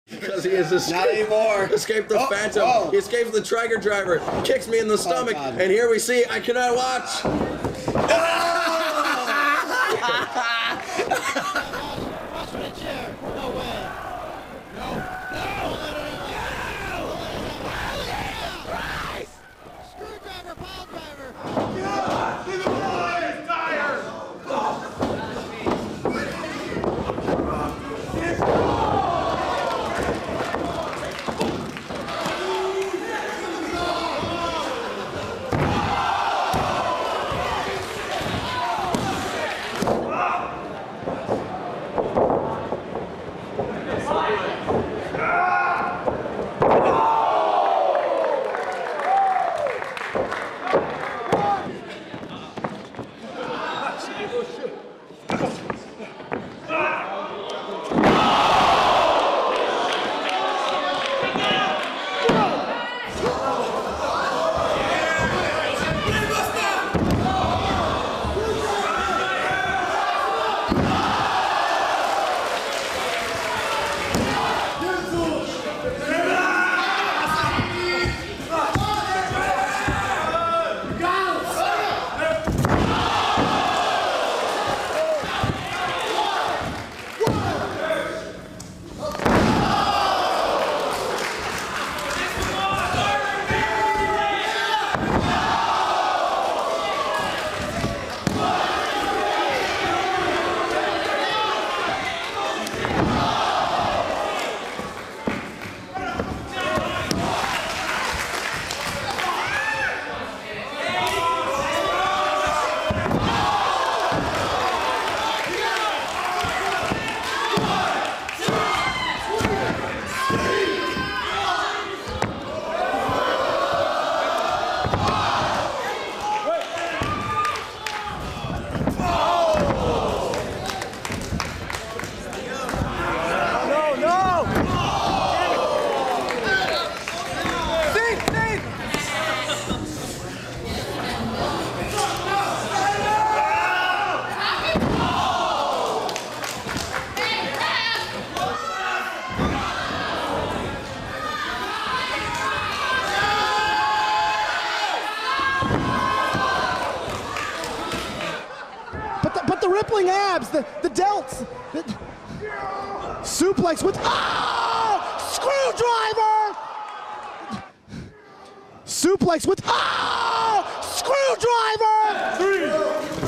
Because he has escaped, Not anymore. Escaped the Phantom. Oh. He escapes the Traeger driver. Kicks me in the stomach. God. And here we see I cannot watch. Screwdriver, pile driver. But the rippling abs, the delts, suplex with screwdriver, suplex with screwdriver. 3,